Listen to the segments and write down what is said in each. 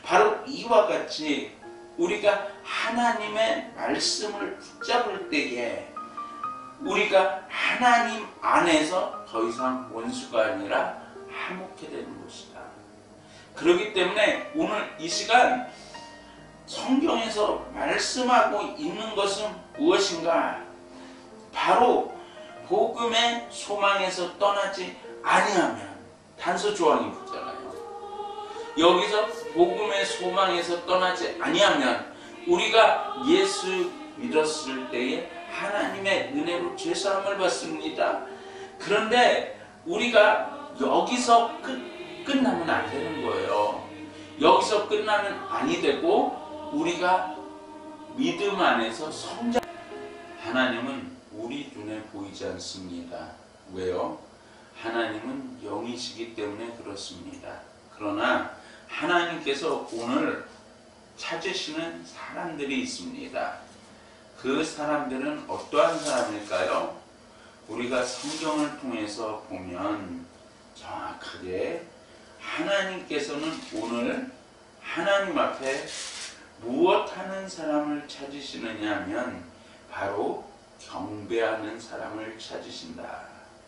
바로 이와 같이 우리가 하나님의 말씀을 붙잡을 때에 우리가 하나님 안에서 더 이상 원수가 아니라 화목해 되는 것이다. 그렇기 때문에 오늘 이 시간 성경에서 말씀하고 있는 것은 무엇인가? 바로 복음의 소망에서 떠나지 아니하면, 단서 조항이 붙잖아요. 여기서 복음의 소망에서 떠나지 아니하면 우리가 예수 믿었을 때에 하나님의 은혜로 죄사함을 받습니다. 그런데 우리가 여기서 끝나면 안 되는 거예요. 여기서 끝나면 아니 되고 우리가 믿음 안에서 성장. 하나님은 우리 눈에 보이지 않습니다. 왜요? 하나님은 영이시기 때문에 그렇습니다. 그러나 하나님께서 오늘 찾으시는 사람들이 있습니다. 그 사람들은 어떠한 사람일까요? 우리가 성경을 통해서 보면 정확하게 하나님께서는 오늘 하나님 앞에 무엇하는 사람을 찾으시느냐 하면 바로 경배하는 사람을 찾으신다.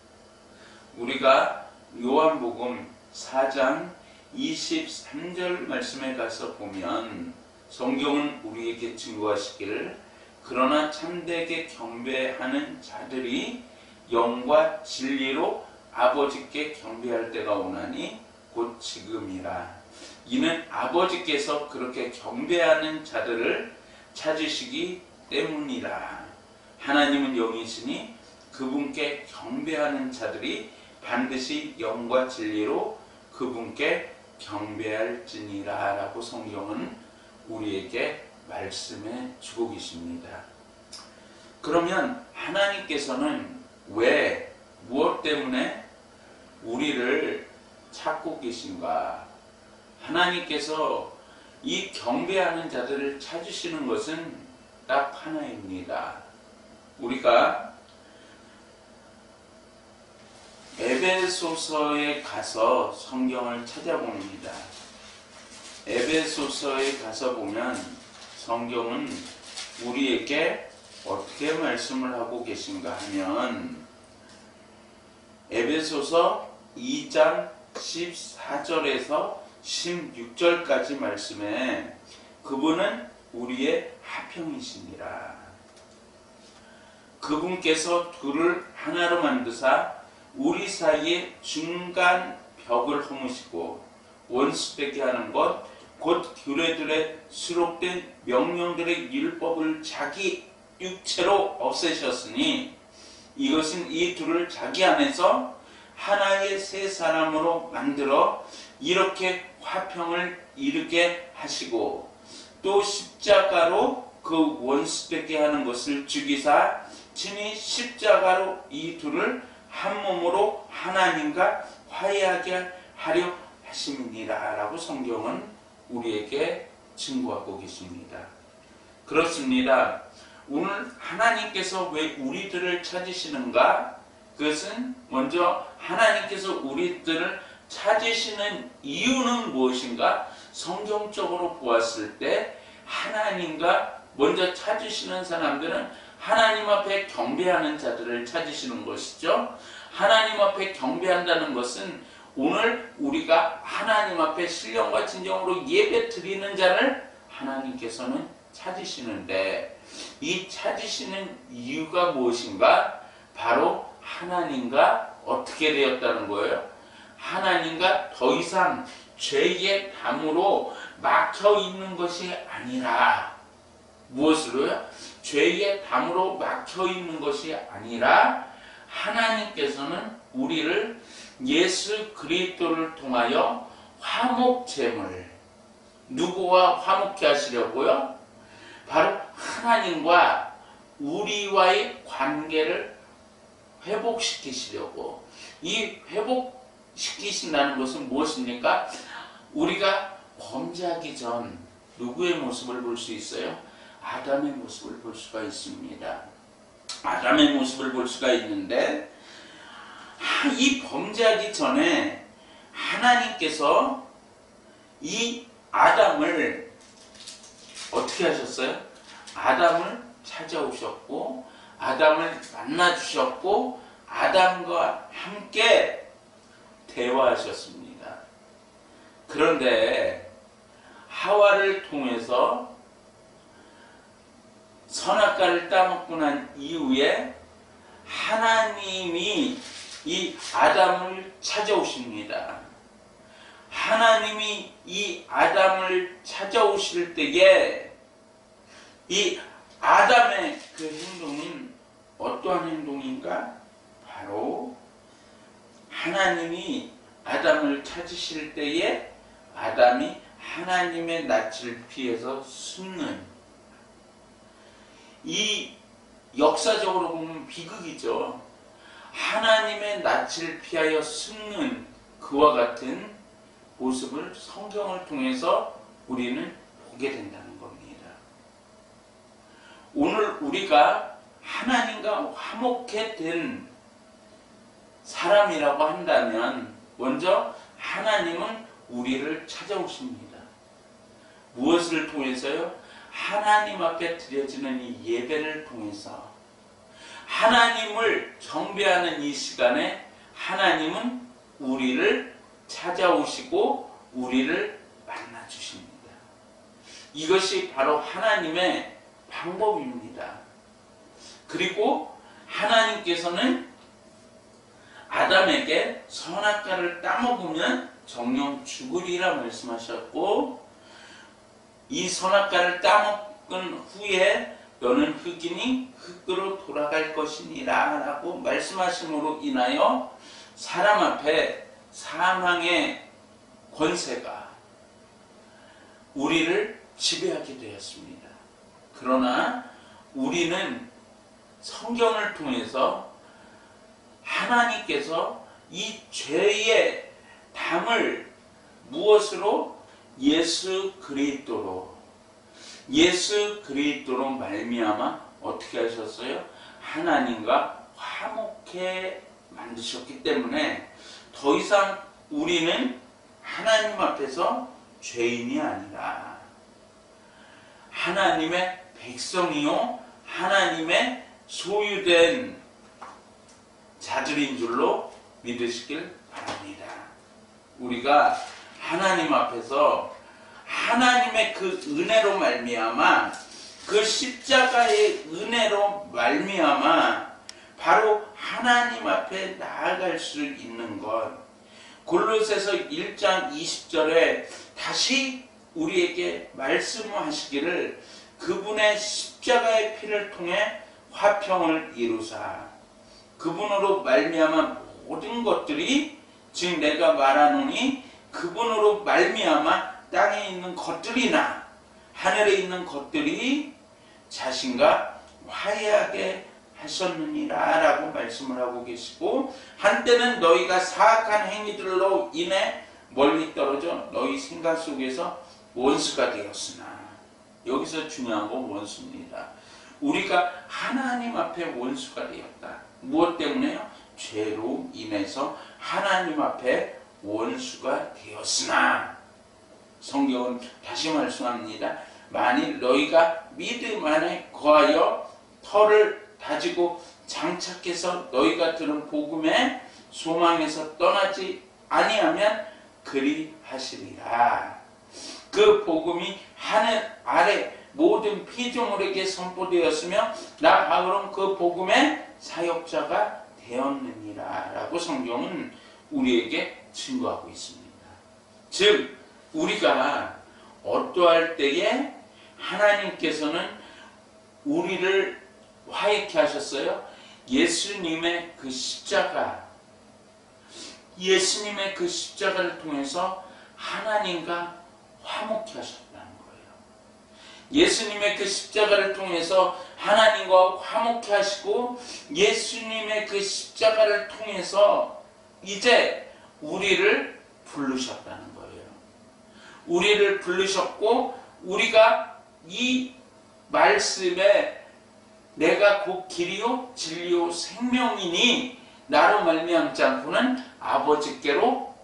우리가 요한복음 4장 23절 말씀에 가서 보면 성경은 우리에게 증거하시기를 그러나 참되게 경배하는 자들이 영과 진리로 아버지께 경배할 때가 오나니 곧 지금이라. 이는 아버지께서 그렇게 경배하는 자들을 찾으시기 때문이라. 하나님은 영이시니 그분께 경배하는 자들이 반드시 영과 진리로 그분께 경배할지니라 라고 성경은 우리에게 말씀해 주고 계십니다. 그러면 하나님께서는 왜, 무엇 때문에 우리를 찾고 계신가? 하나님께서 이 경배하는 자들을 찾으시는 것은 딱 하나입니다. 우리가 에베소서에 가서 성경을 찾아봅니다. 에베소서에 가서 보면 성경은 우리에게 어떻게 말씀을 하고 계신가 하면 에베소서 2장 14절에서 16절까지 말씀에 그분은 우리의 화평이시니라. 그분께서 둘을 하나로 만드사 우리 사이에 중간 벽을 허무시고 원수되게 하는 것 곧 규례들의 수록된 명령들의 율법을 자기 육체로 없애셨으니 이것은 이 둘을 자기 안에서 하나의 새 사람으로 만들어 이렇게 화평을 이루게 하시고 또 십자가로 그 원수되게 하는 것을 죽이사 친히 십자가로 이 둘을 한 몸으로 하나님과 화해하게 하려 하심이니라 라고 성경은 우리에게 증거하고 계십니다. 그렇습니다. 오늘 하나님께서 왜 우리들을 찾으시는가? 그것은 먼저 하나님께서 우리들을 찾으시는 이유는 무엇인가? 성경적으로 보았을 때 하나님과 먼저 찾으시는 사람들은 하나님 앞에 경배하는 자들을 찾으시는 것이죠. 하나님 앞에 경배한다는 것은 오늘 우리가 하나님 앞에 신령과 진정으로 예배 드리는 자를 하나님께서는 찾으시는데 이 찾으시는 이유가 무엇인가? 바로 하나님과 어떻게 되었다는 거예요? 하나님과 더 이상 죄의 담으로 막혀 있는 것이 아니라 무엇으로요? 죄의 담으로 막혀 있는 것이 아니라 하나님께서는 우리를 예수 그리스도를 통하여 화목제물, 누구와 화목케 하시려고요? 바로 하나님과 우리와의 관계를 회복시키시려고. 이 회복시키신다는 것은 무엇입니까? 우리가 범죄하기 전 누구의 모습을 볼 수 있어요? 아담의 모습을 볼 수가 있습니다. 아담의 모습을 볼 수가 있는데 이 범죄하기 전에 하나님께서 이 아담을 어떻게 하셨어요? 아담을 찾아오셨고 아담을 만나주셨고 아담과 함께 대화하셨습니다. 그런데 하와를 통해서 선악과를 따먹고 난 이후에 하나님이 이 아담을 찾아오십니다. 하나님이 이 아담을 찾아오실 때에 이 아담의 그 행동은 어떠한 행동인가? 바로 하나님이 아담을 찾으실 때에 아담이 하나님의 낯을 피해서 숨는, 이 역사적으로 보면 비극이죠. 하나님의 낯을 피하여 숨는 그와 같은 모습을 성경을 통해서 우리는 보게 된다는 겁니다. 오늘 우리가 하나님과 화목해 된 사람이라고 한다면 먼저 하나님은 우리를 찾아오십니다. 무엇을 통해서요? 하나님 앞에 드려지는 이 예배를 통해서 하나님을 경배하는 이 시간에 하나님은 우리를 찾아오시고 우리를 만나주십니다. 이것이 바로 하나님의 방법입니다. 그리고 하나님께서는 아담에게 선악과를 따먹으면 정령 죽으리라 말씀하셨고, 이 선악과를 따먹은 후에 너는 흙이니 흙으로 돌아갈 것이니라 라고 말씀하심으로 인하여 사람 앞에 사망의 권세가 우리를 지배하게 되었습니다. 그러나 우리는 성경을 통해서 하나님께서 이 죄의 담을 무엇으로? 예수 그리스도로 말미암아 어떻게 하셨어요? 하나님과 화목해 만드셨기 때문에 더 이상 우리는 하나님 앞에서 죄인이 아니라 하나님의 백성이요 하나님의 소유된 자들인 줄로 믿으시길 바랍니다. 우리가 하나님 앞에서 하나님의 그 은혜로 말미암아, 그 십자가의 은혜로 말미암아 바로 하나님 앞에 나아갈 수 있는 것, 골로새서 1장 20절에 다시 우리에게 말씀하시기를 그분의 십자가의 피를 통해 화평을 이루사 그분으로 말미암아 모든 것들이, 지금 내가 말하노니 그분으로 말미암아 땅에 있는 것들이나 하늘에 있는 것들이 자신과 화해하게 하셨느니라 라고 말씀을 하고 계시고, 한때는 너희가 사악한 행위들로 인해 멀리 떨어져 너희 생각 속에서 원수가 되었으나, 여기서 중요한 건 원수입니다. 우리가 하나님 앞에 원수가 되었다. 무엇 때문에요? 죄로 인해서 하나님 앞에 원수가 되었으나, 성경은 다시 말씀합니다. 만일 너희가 믿음 안에 거하여 터를 다지고 장착해서 너희가 들은 복음의 소망에서 떠나지 아니하면 그리하시리라. 그 복음이 하늘 아래 모든 피조물에게 선포되었으며 나 바울은 그 복음의 사역자가 되었느니라 라고 성경은 우리에게 증거하고 있습니다. 즉 우리가 어떠할 때에 하나님께서는 우리를 화해케 하셨어요? 예수님의 그 십자가를 통해서 하나님과 화목케 하셨다는 거예요. 예수님의 그 십자가를 통해서 하나님과 화목케 하시고, 예수님의 그 십자가를 통해서 이제 우리를 부르셨다는 거예요. 우리를 부르셨고, 우리가 이 말씀에 내가 곧 길이요 진리요 생명이니 나로 말미암지 않고는 아버지께로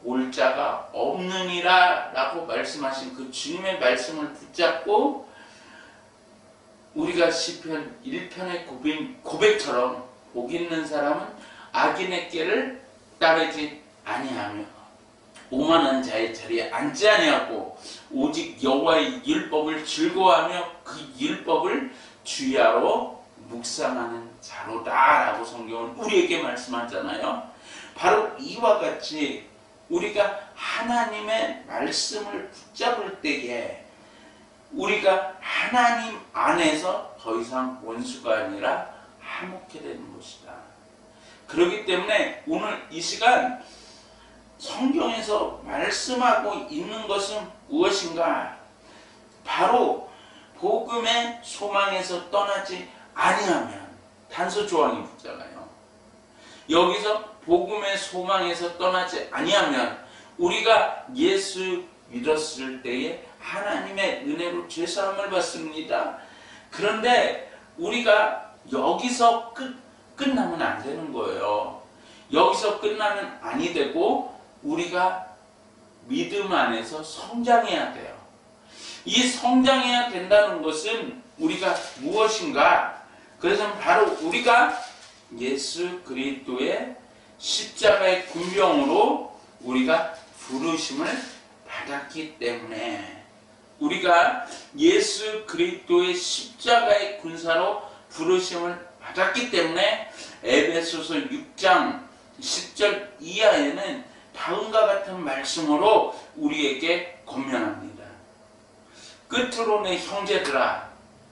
올 자가 없느니라 라고 말씀하신 그 주님의 말씀을 붙잡고 우리가 시편 1편의 고백처럼 복 있는 사람은 악인의 길을 따르지 아니하며 오만한 자의 자리에 앉지 아니하고 오직 여호와의 율법을 즐거워하며 그 율법을 주야로 묵상하는 자로다 라고 성경은 우리에게 말씀하잖아요. 바로 이와 같이 우리가 하나님의 말씀을 붙잡을 때에 우리가 하나님 안에서 더 이상 원수가 아니라 화목해 되는 것이다. 그렇기 때문에 오늘 이 시간 성경에서 말씀하고 있는 것은 무엇인가? 바로 복음의 소망에서 떠나지 아니하면, 단서 조항이 붙잖아요. 여기서 복음의 소망에서 떠나지 아니하면 우리가 예수 믿었을 때에 하나님의 은혜로 죄사함을 받습니다. 그런데 우리가 여기서 끝나면 안 되는 거예요. 여기서 끝나면 아니 되고 우리가 믿음 안에서 성장해야 돼요. 이 성장해야 된다는 것은 우리가 무엇인가? 그래서 바로 우리가 예수 그리스도의 십자가의 군병으로 우리가 부르심을 받았기 때문에, 우리가 예수 그리스도의 십자가의 군사로 부르심을 받았기 때문에 에베소서 6장 10절 이하에는 다음과 같은 말씀으로 우리에게 권면합니다. 끝으로 내 형제들아,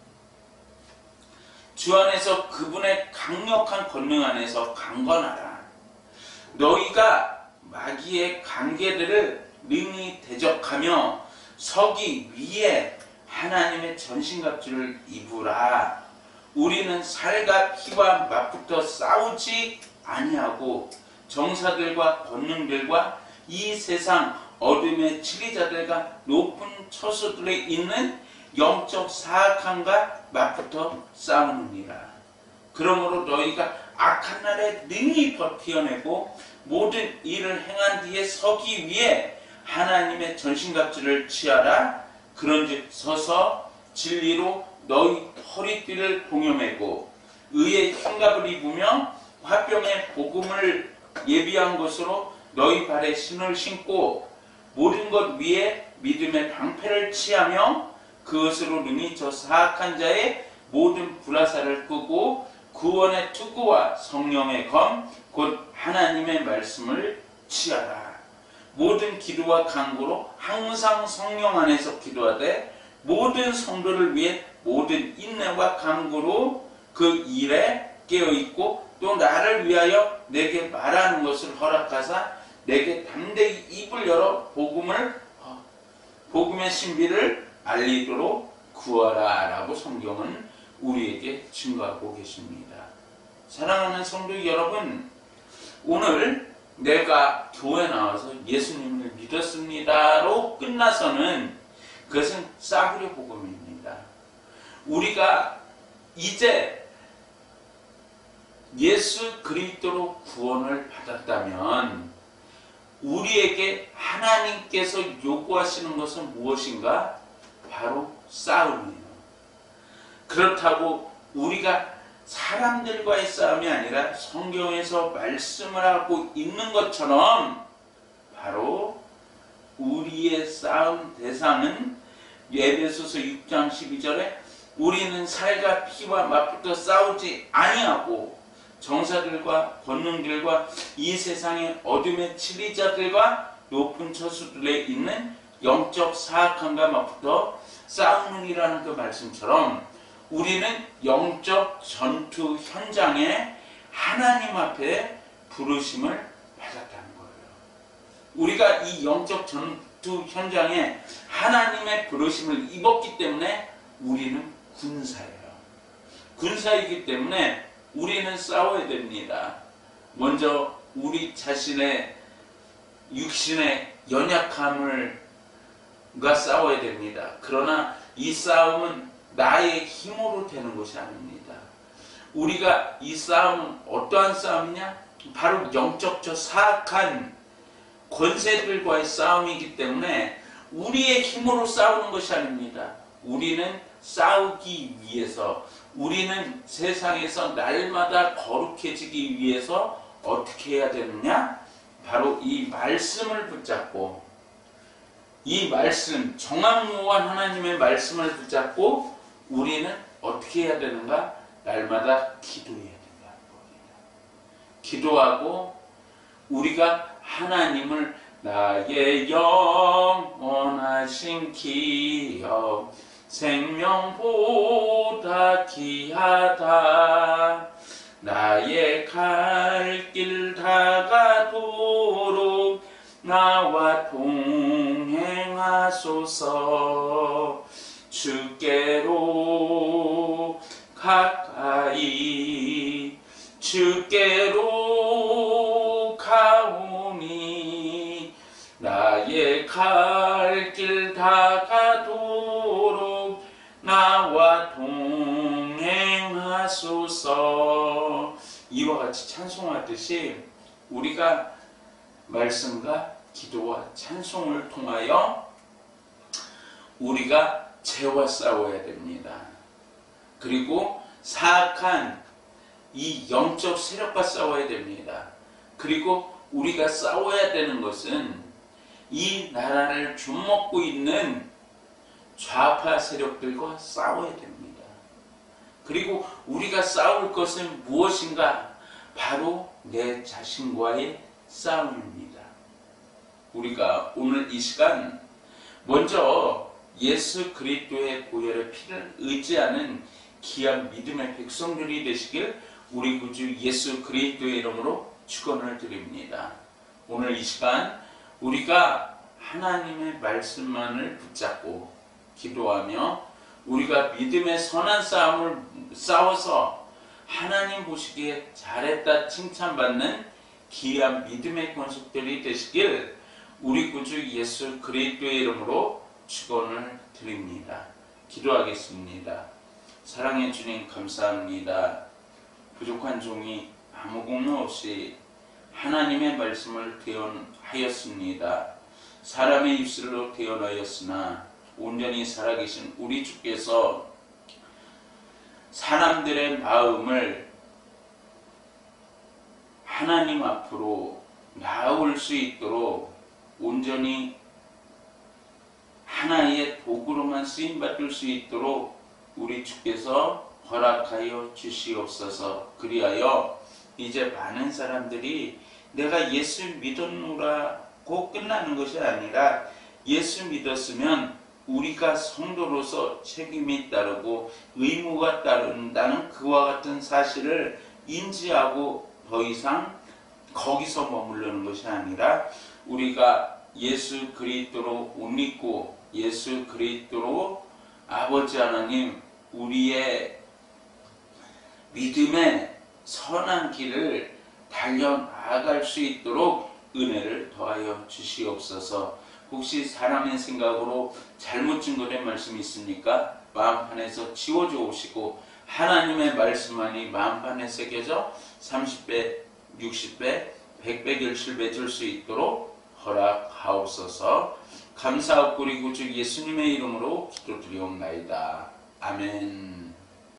주 안에서 그분의 강력한 권능 안에서 강건하라. 너희가 마귀의 관계들을 능히 대적하며 서기 위에 하나님의 전신갑주를 입으라. 우리는 살과 피와 맞붙어 싸우지 아니하고 정사들과 권능들과 이 세상 어둠의 지리자들과 높은 처소들에 있는 영적 사악함과 맞붙어 싸우느니라. 그러므로 너희가 악한 날에 능히 버티어내고 모든 일을 행한 뒤에 서기 위해 하나님의 전신갑주를 취하라. 그런즉 서서 진리로 너희 허리띠를 동여매고 의의 흰갑을 입으며 화병의 복음을 예비한 것으로 너희 발에 신을 신고 모든 것 위에 믿음의 방패를 취하며 그것으로 능히 저 사악한 자의 모든 불화살을 끄고 구원의 투구와 성령의 검 곧 하나님의 말씀을 취하라. 모든 기도와 간구로 항상 성령 안에서 기도하되 모든 성도를 위해 모든 인내와 간구로 그 일에 깨어있고 또 나를 위하여 내게 말하는 것을 허락하사 내게 담대히 입을 열어 복음의 신비를 알리도록 구하라 라고 성경은 우리에게 증거하고 계십니다. 사랑하는 성도 여러분, 오늘 내가 교회 나와서 예수님을 믿었습니다로 끝나서는 그것은 싸구려 복음입니다. 우리가 이제 예수 그리스도로 구원을 받았다면 우리에게 하나님께서 요구하시는 것은 무엇인가? 바로 싸움이에요. 그렇다고 우리가 사람들과의 싸움이 아니라 성경에서 말씀을 하고 있는 것처럼 바로 우리의 싸움 대상은 에베소서 6장 12절에 우리는 살과 피와 맞붙어 싸우지 아니하고 정사들과 권능들과 이 세상의 어둠의 치리자들과 높은 처소들에 있는 영적 사악함과 맞붙어 싸우느니라는 그 말씀처럼 우리는 영적 전투 현장에 하나님 앞에 부르심을 받았다는 거예요. 우리가 이 영적 전투 현장에 하나님의 부르심을 입었기 때문에 우리는 군사예요. 군사이기 때문에 우리는 싸워야 됩니다. 먼저 우리 자신의 육신의 연약함과 싸워야 됩니다. 그러나 이 싸움은 나의 힘으로 되는 것이 아닙니다. 우리가 이 싸움은 어떠한 싸움이냐? 바로 영적 저 사악한 권세들과의 싸움이기 때문에 우리의 힘으로 싸우는 것이 아닙니다. 우리는 싸우기 위해서, 우리는 세상에서 날마다 거룩해지기 위해서 어떻게 해야 되느냐? 바로 이 말씀을 붙잡고, 이 말씀, 정확무한 하나님의 말씀을 붙잡고 우리는 어떻게 해야 되는가? 날마다 기도해야 된다. 기도하고 우리가 하나님을 나의 영원하신 기업 생명보다 귀하다. 나의 갈 길 다가도록 나와 동행하소서. 주께로 가까이 주께로 가오니 나의 갈 길 다가도록 나와 동행하소서. 이와 같이 찬송하듯이 우리가 말씀과 기도와 찬송을 통하여 우리가 죄와 싸워야 됩니다. 그리고 사악한 이 영적 세력과 싸워야 됩니다. 그리고 우리가 싸워야 되는 것은 이 나라를 줍먹고 있는 좌파 세력들과 싸워야 됩니다. 그리고 우리가 싸울 것은 무엇인가? 바로 내 자신과의 싸움입니다. 우리가 오늘 이 시간 먼저 예수 그리스도의 보혈의 피를 의지하는 귀한 믿음의 백성들이 되시길 우리 구주 예수 그리스도의 이름으로 축원을 드립니다. 오늘 이 시간 우리가 하나님의 말씀만을 붙잡고 기도하며 우리가 믿음의 선한 싸움을 싸워서 하나님 보시기에 잘했다 칭찬받는 귀한 믿음의 권속들이 되시길 우리 구주 예수 그리스도의 이름으로 축원을 드립니다. 기도하겠습니다. 사랑의 주님 감사합니다. 부족한 종이 아무 공로 없이 하나님의 말씀을 대언하였습니다. 사람의 입술로 대언하였으나 온전히 살아계신 우리 주께서 사람들의 마음을 하나님 앞으로 나올 수 있도록 온전히 하나의 도구로만 쓰임받을 수 있도록 우리 주께서 허락하여 주시옵소서. 그리하여 이제 많은 사람들이 내가 예수 믿었노라고 끝나는 것이 아니라 예수 믿었으면 우리가 성도로서 책임이 따르고 의무가 따른다는 그와 같은 사실을 인지하고 더 이상 거기서 머무르는 것이 아니라 우리가 예수 그리스도로 옷 입고 예수 그리스도로 아버지 하나님 우리의 믿음의 선한 길을 달려나갈 수 있도록 은혜를 더하여 주시옵소서. 혹시 사람의 생각으로 잘못 증거된 말씀이 있습니까? 마음판에서 지워주옵시고 하나님의 말씀만이 마음판에 새겨져 30배, 60배, 100배, 7배 줄 수 있도록 허락하옵소서. 감사하고 우리 구주 예수님의 이름으로 기도드리옵나이다. 아멘.